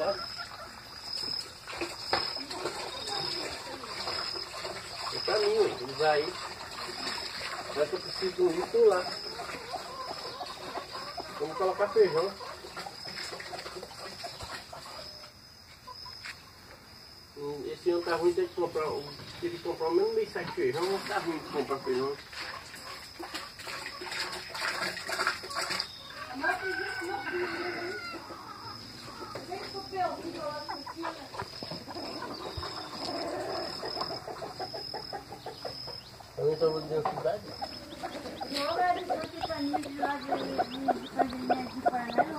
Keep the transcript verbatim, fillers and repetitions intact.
lá. É pra mim, ué. Usar aí. Mas eu preciso de um litro lá. Vamos colocar feijão. Esse ano tá ruim de comprar. Se ele comprar o mesmo meio saco de feijão, não tá ruim de comprar feijão. Eu não estou dentro da cidade? Não, era de fazer caminho de lá de fazer minha de Paraná.